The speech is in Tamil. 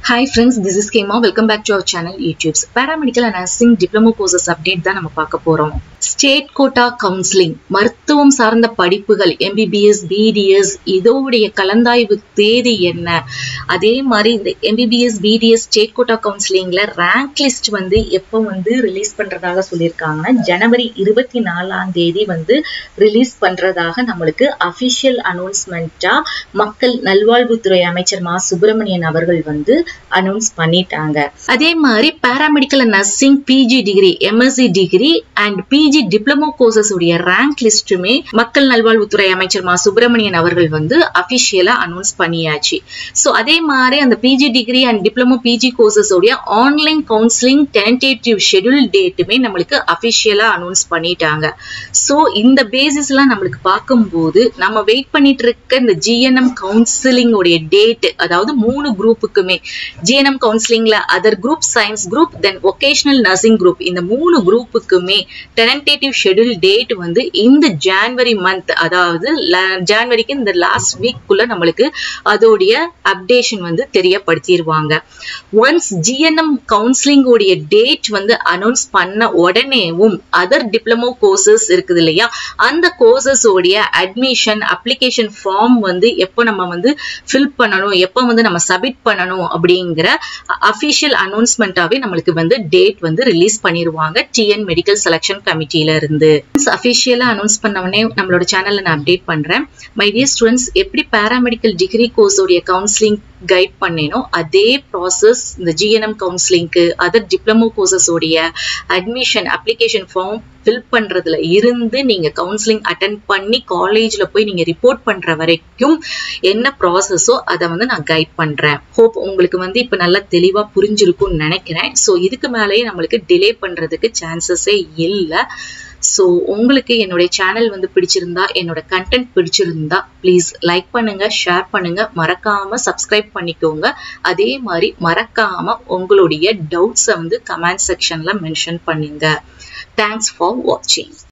Hi friends, this is Kema. Welcome back to our channel utipz. Paramedical and nursing diploma courses update தான் நம்ம பார்க்க போறோம். State quota counseling மருத்துவம் சார்ந்த படிப்புகள் MBBS, BDS இதோடைய கலந்தாய்வு தேதி என்ன? அதே மாதிரி இந்த MBBS, BDS state quota counselingல rank list வந்து எப்போ வந்து ரிலீஸ் பண்றதாக சொல்லிருக்காங்கன்னா ஜனவரி 24ஆம் தேதி வந்து ரிலீஸ் பண்றதாக நம்மளுக்கு official announcement-ஆ மக்கள் நல்வாழ்வுத்துறை அமைச்சர் மா சுப்பிரமணியன் அவர்கள் வந்து announce பண்ணிட்டாங்க. அதே மாதிரி paramedical and nursing PG degree, MSc degree and PG diploma courses உடைய rank listமே மக்கள் நல்வாழ்வுத்துறை அமைச்சர் மா சுப்பிரமணியன் அவர்கள் வந்து அபிஷியலா அனௌன்ஸ் பண்ணியாச்சு. சோ அதே மாதிரி அந்த PG degree and diploma PG courses உடைய ஆன்லைன் கவுன்சிலிங் டென்டேட்டிவ் ஷெட்யூல் டேட்டுமே நம்மளுக்கு அபிஷியலா அனௌன்ஸ் பண்ணிட்டாங்க. சோ இந்த பேசிஸ்லாம் நம்மளுக்கு பார்க்கும்போது நம்ம வெயிட் பண்ணிட்டு இருக்க இந்த GNM கவுன்சிலிங் உடைய டேட், அதாவது 3 குரூப்புக்குமே GNM கவுன்சிலிங்ல other group, science group, then vocational nursing group, இந்த 3 குரூப்புக்குமே டென்டேட்டிவ் ஷெட்யூல் டேட் வந்து இந்த ஜனவரி மந்த், அதாவது ஜனவரிக்கு இந்த லாஸ்ட் வீக் குள்ள நம்மளுக்கு அதோடைய அப்டேஷன் வந்து தெரியப்படுத்திடுவாங்க. ஒன்ஸ் GNM கவுன்சிலிங் உடைய டேட் வந்து அனௌன்ஸ் பண்ண உடனேவும் அதர் டிப்ளமோ கோர்சஸ் இருக்குது இல்லையா, அந்த கோர்சஸ் உடைய அட்மிஷன் அப்ளிகேஷன் ஃபார்ம் வந்து எப்போ நம்ம வந்து ஃபில் பண்ணணும், எப்போ வந்து நம்ம சப்மிட் பண்ணணும் அப்படிங்கிற அபிஷியல் அனௌன்ஸ்மெண்டாவே நம்மளுக்கு வந்து டேட் வந்து ரிலீஸ் பண்ணிடுவாங்க TN மெடிக்கல் செலக்ஷன் கமிட்டியில இருந்து. அபிஷியலா அனௌன்ஸ் பண்ணவனே நம்மளோட சேனல்ல நான் அப்டேட் பண்றேன். மை டியர் ஸ்டூடெண்ட்ஸ், எப்படி பாராமெடிக்கல் டிகிரி கோர்ஸ் உடைய கவுன்சிலிங் கைட் பண்ணேனோ அதே ப்ராசஸ் இந்த GNM கவுன்சிலிங்க்கு அதர் டிப்ளமோ கோர்சஸ் உடைய அட்மிஷன் அப்ளிகேஷன் ஃபார்ம் ஃபில் பண்றதுல இருந்து நீங்க கவுன்சிலிங் அட்டென்ட் பண்ணி காலேஜ்ல போய் நீங்க ரிப்போர்ட் பண்ற வரைக்கும் என்ன ப்ராசஸோ அதை வந்து நான் கைட் பண்றேன். ஹோப் உங்களுக்கு வந்து இப்ப நல்லா தெளிவா புரிஞ்சிருக்கும்னு நினைக்கிறேன். ஸோ இதுக்கு மேலேயே நம்மளுக்கு டிலே பண்றதுக்கு சான்சஸே இல்லை. ஸோ உங்களுக்கு என்னுடைய சேனல் வந்து பிடிச்சிருந்தா, என்னோட கண்டென்ட் பிடிச்சிருந்தா ப்ளீஸ் லைக் பண்ணுங்க, ஷேர் பண்ணுங்க, மறக்காம சப்ஸ்கிரைப் பண்ணிக்கோங்க. அதே மாதிரி மறக்காம உங்களுடைய டவுட்ஸை வந்து கமெண்ட் செக்ஷன்ல மென்ஷன் பண்ணுங்க. தேங்க்ஸ் ஃபார் வாட்சிங்.